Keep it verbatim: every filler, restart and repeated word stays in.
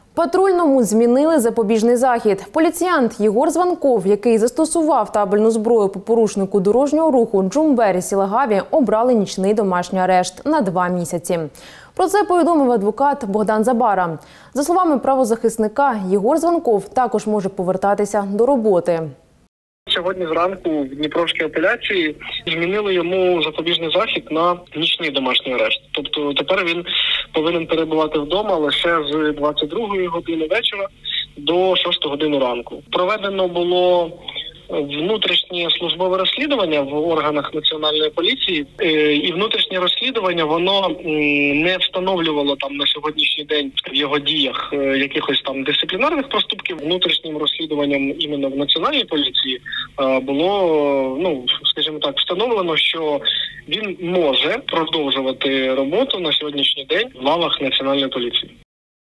Патрульному змінили запобіжний захід. Поліціянт Єгор Званков, який застосував табельну зброю по порушнику дорожнього руху Джумбері Сілагаві, обрали нічний домашній арешт на два місяці. Про це повідомив адвокат Богдан Забара. За словами правозахисника, Єгор Званков також може повертатися до роботи. Сьогодні зранку в Дніпровській апеляції змінили йому запобіжний захід на нічний домашній арешт. Тобто тепер він повинен перебувати вдома лише з двадцять другої години вечора до шостої години ранку. Проведено було внутрішнє службове розслідування в органах Національної поліції, і внутрішнє розслідування, воно не встановлювало там на сьогоднішній день в його діях якихось там дисциплінарних проступків. Внутрішнім розслідуванням іменно в Національній поліції було, ну, скажімо так, встановлено, що він може продовжувати роботу на сьогоднішній день в лавах Національної поліції.